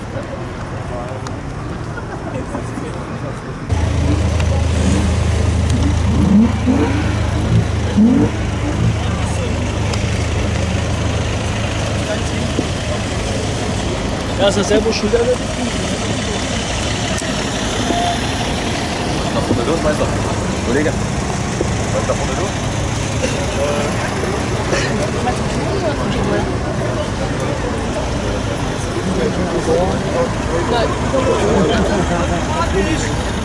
Ja, ist er selber schuld an der Da vorne los, Meister. Kollege. Was ist da vorne los? Nein.